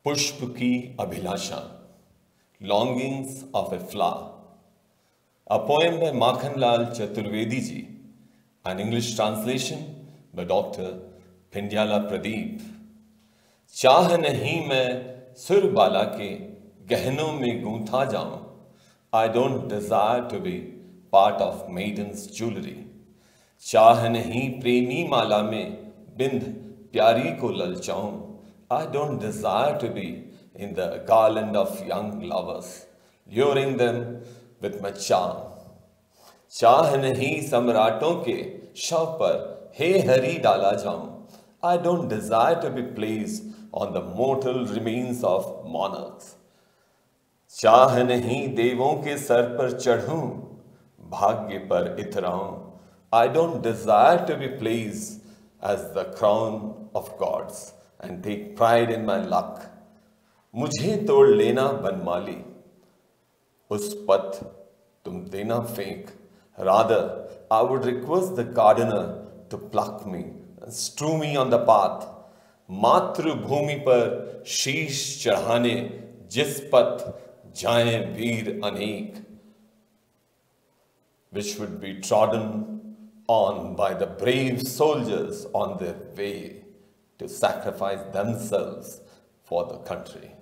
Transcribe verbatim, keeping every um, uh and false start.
पुष्प ki Abhilasha, longings of a flower, a poem by Makhanlal Chaturvedi ji, an English translation by Doctor Pindyala Pradeep. चाह नहीं मैं सुर बाला के गहनों में गूंथा जाऊं, I don't desire to be part of maiden's jewelry. चाह नहीं प्रेमी माला में बिंद प्यारी को ललचाऊं, I don't desire to be in the garland of young lovers, luring them with my charm. चाह नहीं सम्राटों के शव पर हे हरि डाला जाऊं, I don't desire to be placed on the mortal remains of monarchs. चाह नहीं देवों के सर पर चढ़ूं, भाग्य पर इतराऊं, I don't desire to be placed as the crown of gods and take pride in my luck. मुझे तोड़ लेना बनमाली, उस पथ तुम देना फेंक. Rather, I would request the gardener to pluck me and strew me on the path. मातृभूमि पर शीश चढ़ाने जिस पथ जाएं वीर अनेक, which would be trodden on by the brave soldiers on their way to sacrifice themselves for the country.